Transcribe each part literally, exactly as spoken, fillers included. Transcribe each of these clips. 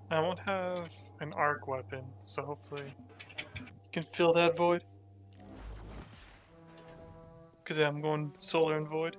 I won't have an arc weapon, so hopefully you can fill that void. Because I'm going solar and void.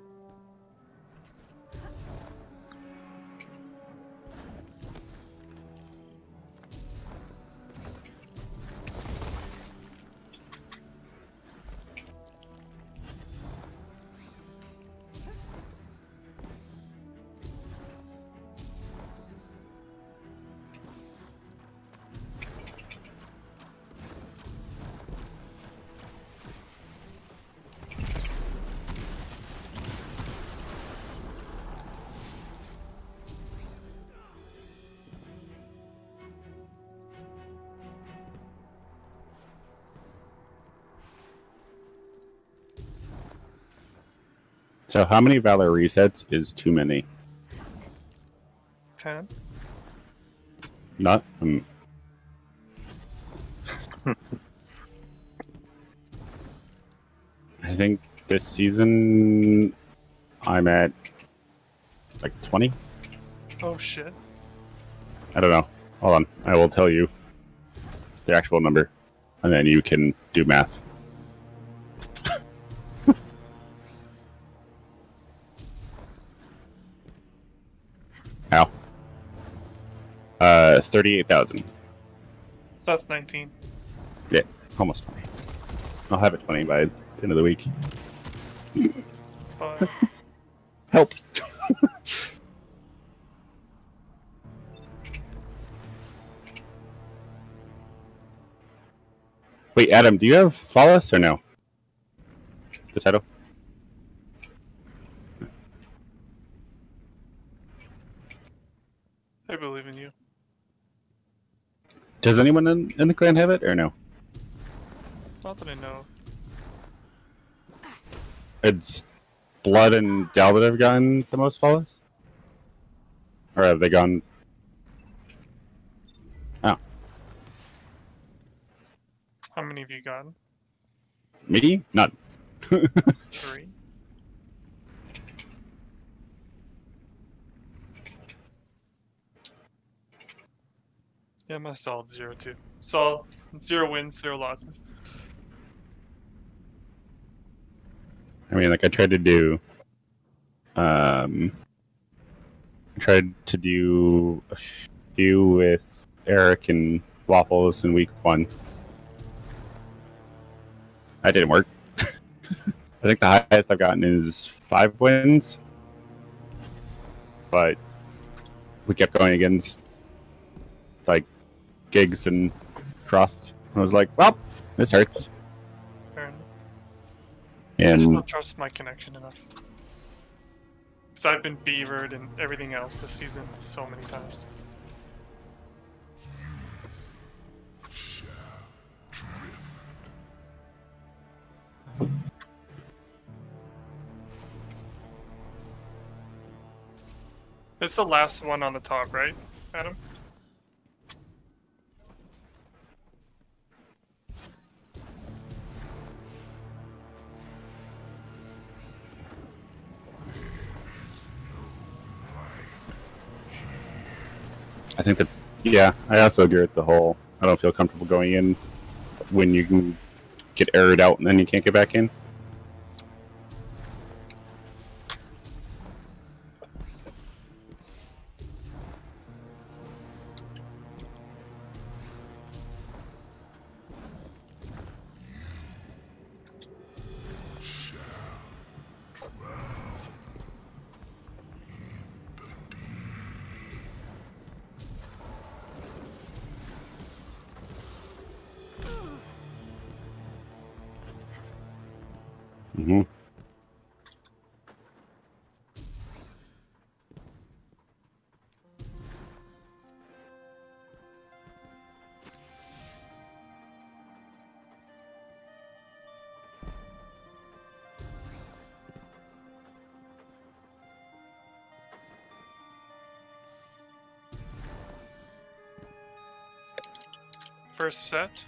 So how many Valor resets is too many? ten. Not. Um, I think this season I'm at like twenty. Oh shit. I don't know. Hold on. I will tell you the actual number, and then you can do math. How? Uh, thirty-eight thousand. So that's nineteen. Yeah, almost twenty. I'll have it twenty by the end of the week. But Help. Wait, Adam, do you have Flawless or no? Desato? I believe in you. Does anyone in, in the clan have it or no? Not that I know. It's Blood and Dal that have gotten the most Flawless? Or have they gone... Oh. How many have you gotten? Me? None. Three. Yeah, I'm a solid zero too. Solid zero wins, zero losses. I mean, like, I tried to do... Um... I tried to do a few with Eric and Waffles in week one. That didn't work. I think the highest I've gotten is five wins. But we kept going against, like, Gigs and Frost. I was like, well, this hurts. Fair enough. I just And don't trust my connection enough. Because I've been beavered and everything else this season so many times. It's the last one on the top, right, Adam? I think that's, yeah, I also agree with the whole, I don't feel comfortable going in when you can get errored out and then you can't get back in. Mm-hmm. First set.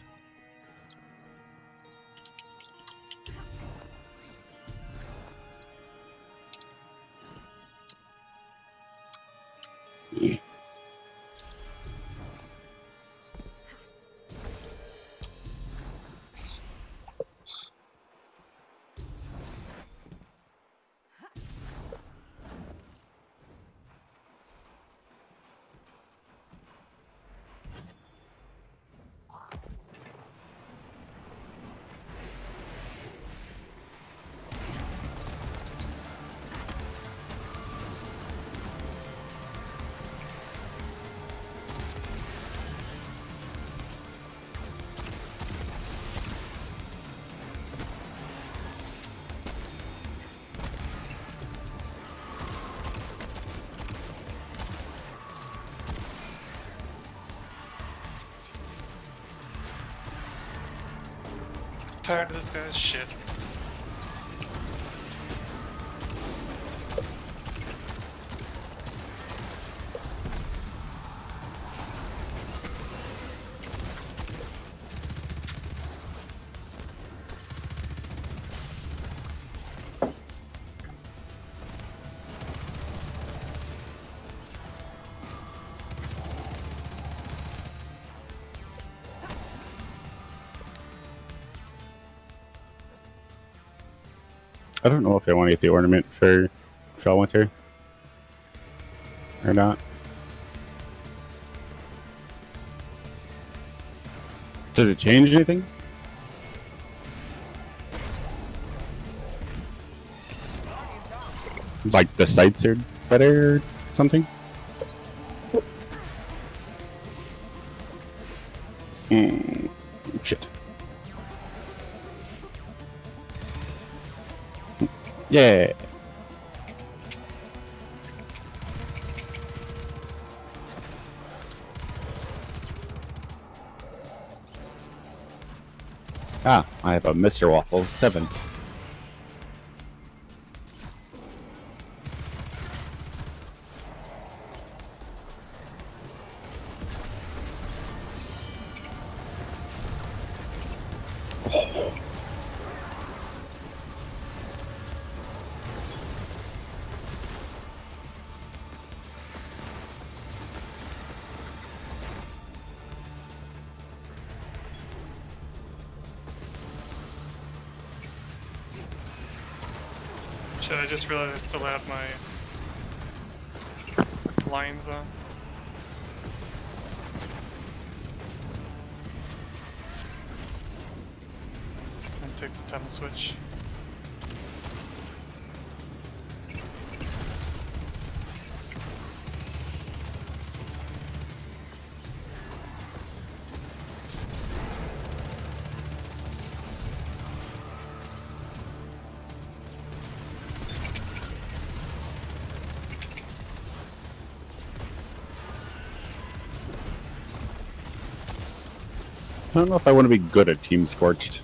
tired of this guy's shit. I don't know if I want to get the ornament for Fellwinter or not. Does it change anything? Like the sights are better or something? Hmm. Shit. Yeah. Ah, I have a Mister Waffle seven. Shit, I just realized I still have my lines on. And take this time to switch. I don't know if I want to be good at Team Scorched.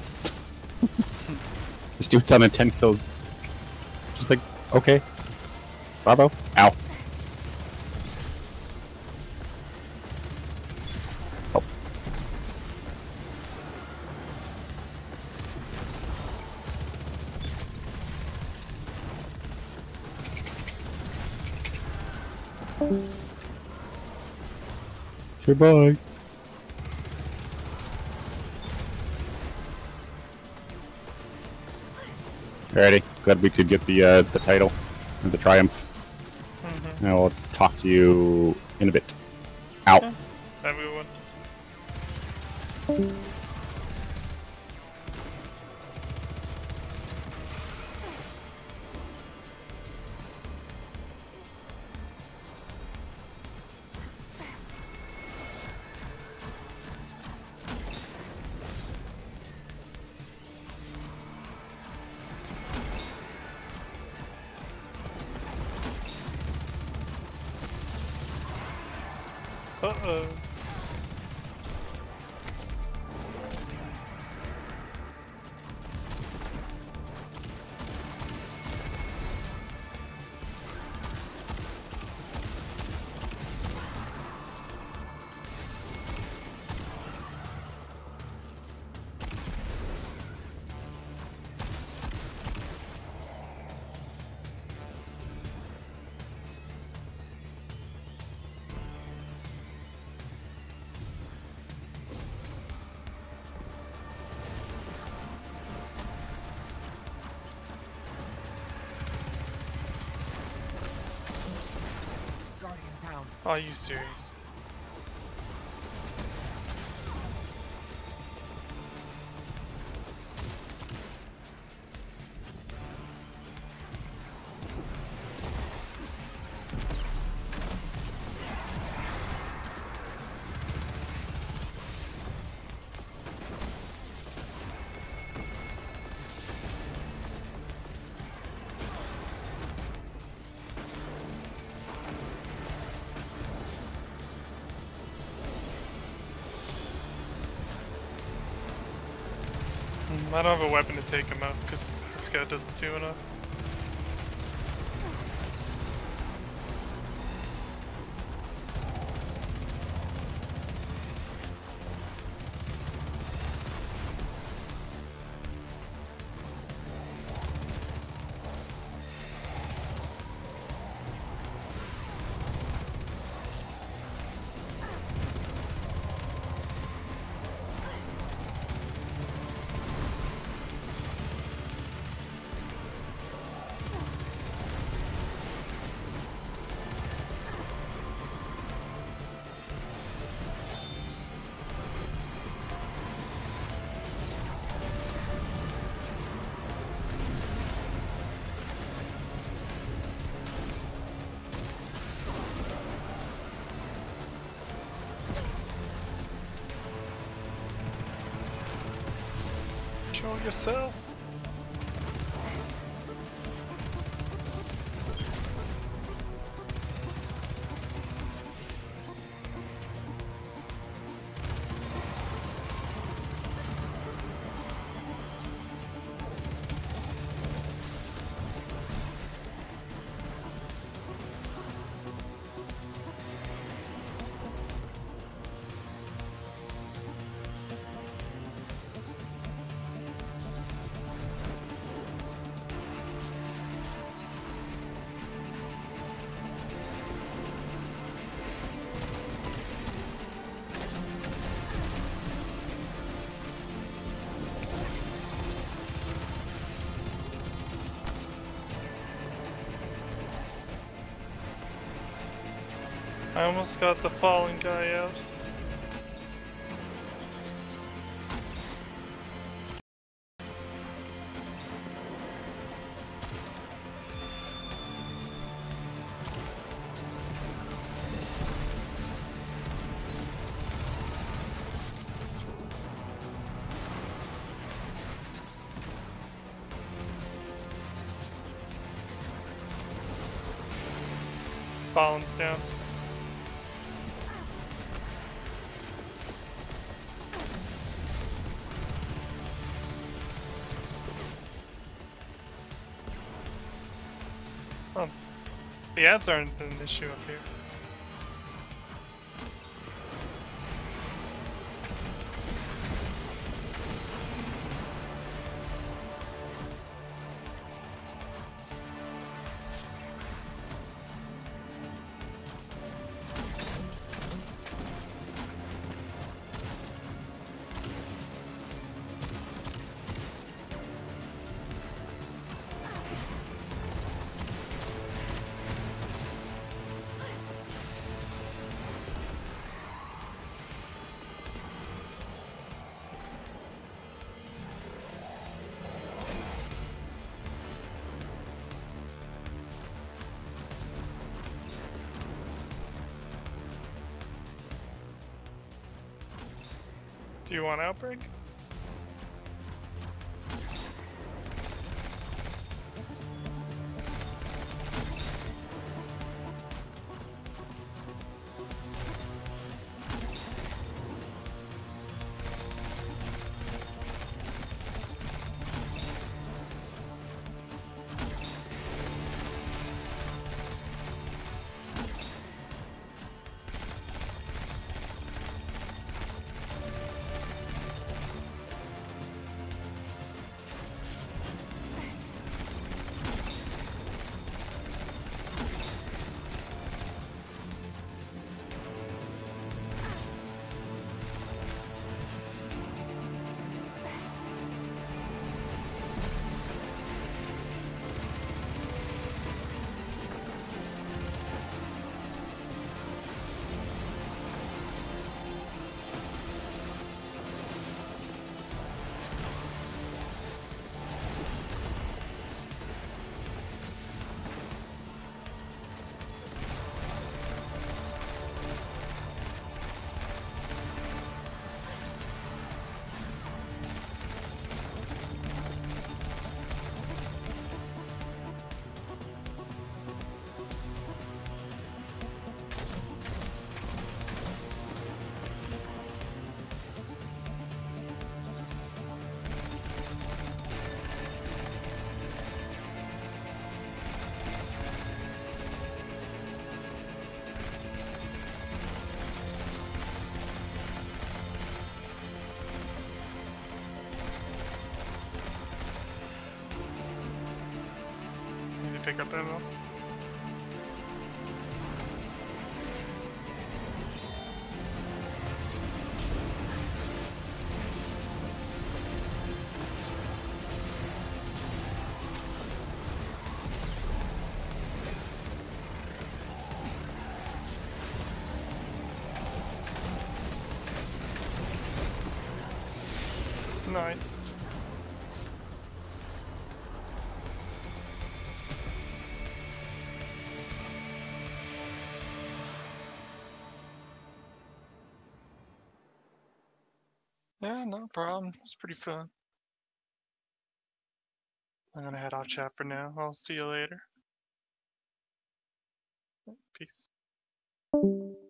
This dude's on a ten kill. Just like, okay. Bravo. Ow. Oh. Goodbye. Alrighty, glad we could get the uh, the title and the triumph. Mm-hmm. And I'll talk to you in a bit. Out. Yeah, have a good one. Uh-oh. Are you serious? I don't have a weapon to take him out because the scout doesn't do enough. Show yourself. I almost got the fallen guy out. Fallen's down. Oh, the ads aren't an issue up here. Do you want Outbreak? pick up ammo. Nice. Yeah, no problem. It's pretty fun. I'm gonna head off chat for now. I'll see you later. Peace.